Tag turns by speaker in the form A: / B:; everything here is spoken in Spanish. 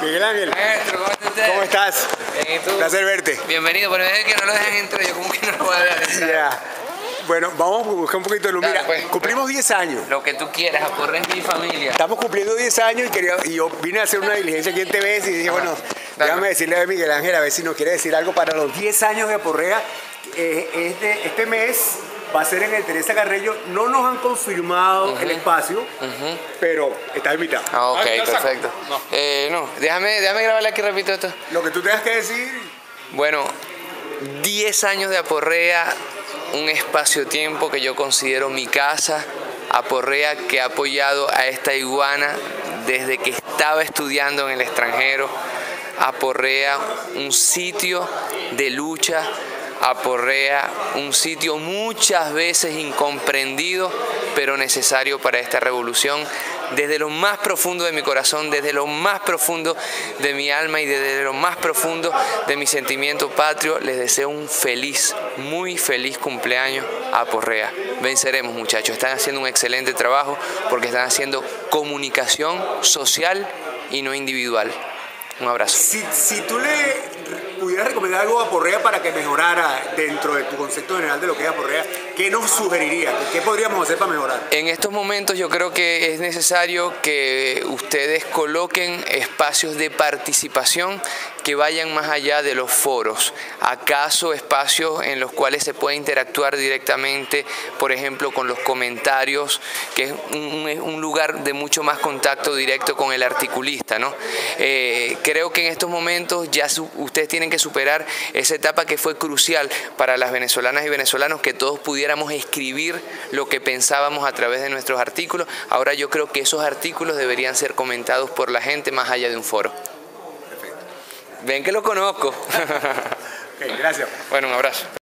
A: Miguel Ángel.
B: Maestro, ¿cómo está usted?
A: ¿Cómo estás?
B: Bien, ¿y tú?
A: Un placer verte.
B: Bienvenido, pero es que no lo dejan entrar, yo como que no lo voy a ver.
A: Ya. Bueno, vamos a buscar un poquito de luz.
B: Dale,
A: Mira,
B: pues.
A: cumplimos 10 años.
B: Lo que tú quieras, aporre en mi familia.
A: Estamos cumpliendo 10 años y yo vine a hacer una diligencia aquí en TVS y dije, bueno,
B: Dale.
A: déjame decirle a Miguel Ángel a ver si nos quiere decir algo para los 10 años de Aporrea. Este mes va a ser en el Teresa Carreño. No nos han confirmado el espacio, pero está invitado.
B: Ah, ok, perfecto. No, déjame grabarle aquí, repito esto.
A: Lo que tú tengas que decir.
B: Bueno, 10 años de Aporrea, un espacio-tiempo que yo considero mi casa. Aporrea, que ha apoyado a esta iguana desde que estaba estudiando en el extranjero. Aporrea, un sitio de lucha. Aporrea, un sitio muchas veces incomprendido, pero necesario para esta revolución. Desde lo más profundo de mi corazón, desde lo más profundo de mi alma y desde lo más profundo de mi sentimiento patrio, les deseo un feliz, muy feliz cumpleaños a Aporrea. Venceremos, muchachos. Están haciendo un excelente trabajo porque están haciendo comunicación social y no individual. Un abrazo.
A: Si tú le pudieras recomendar algo a Aporrea para que mejorara dentro de tu concepto general de lo que es Aporrea, ¿qué nos sugeriría? ¿Qué podríamos hacer para mejorar?
B: En estos momentos yo creo que es necesario que ustedes coloquen espacios de participación que vayan más allá de los foros. ¿Acaso espacios en los cuales se puede interactuar directamente, por ejemplo, con los comentarios, que es un lugar de mucho más contacto directo con el articulista, ¿no? Creo que en estos momentos ya ustedes tienen que superar esa etapa que fue crucial para las venezolanas y venezolanos, que todos pudiéramos escribir lo que pensábamos a través de nuestros artículos. Ahora yo creo que esos artículos deberían ser comentados por la gente más allá de un foro. Ven que lo conozco.
A: Ok, gracias.
B: Bueno, un abrazo.